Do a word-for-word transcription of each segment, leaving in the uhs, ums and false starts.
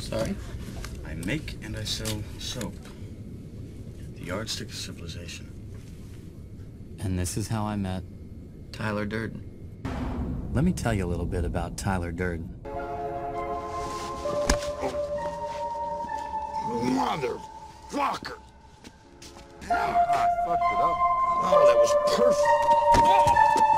Sorry? I make and I sell soap. The yardstick of civilization. And this is how I met Tyler Durden. Let me tell you a little bit about Tyler Durden. Motherfucker! Ah, I fucked it up. Oh, that was perfect. Oh.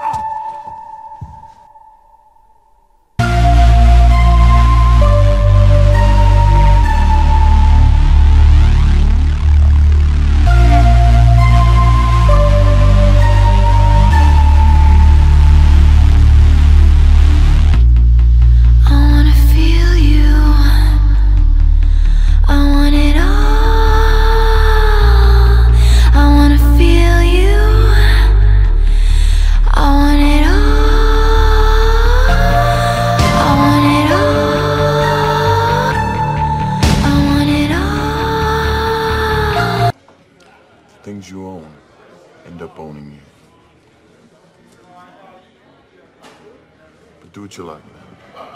Things you own end up owning you. But do what you like, man.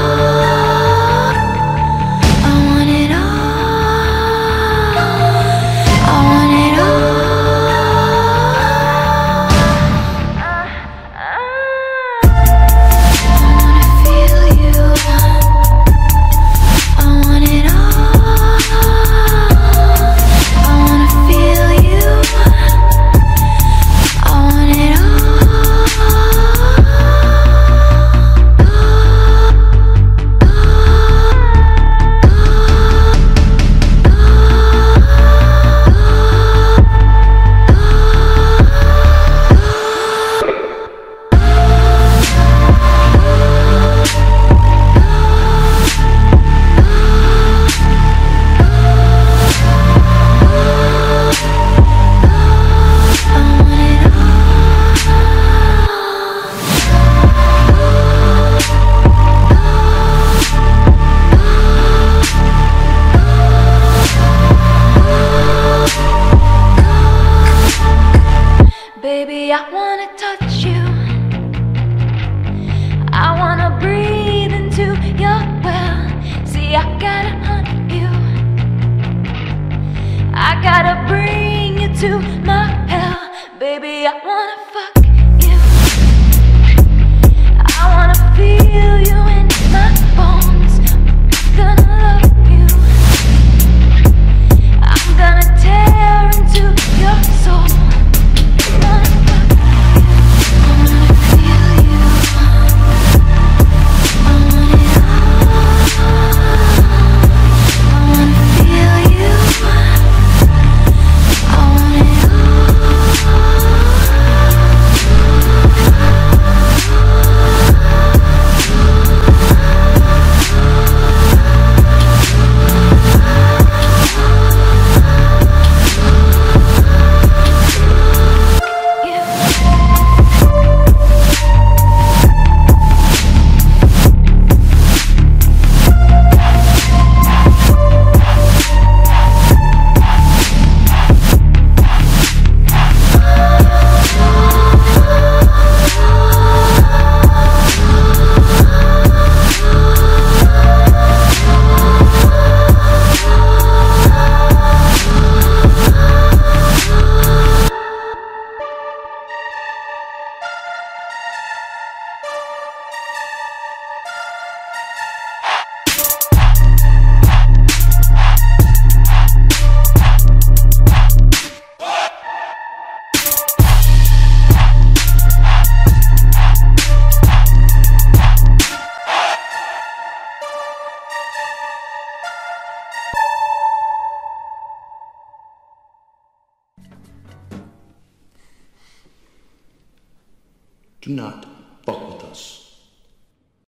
Baby, I wanna touch you. I wanna breathe into your well. See, I gotta hunt you. I gotta bring you to my hell. Baby, I wanna fuck you. I wanna feel you in my bones. I'm gonna love you. I'm gonna tear into your soul. Do not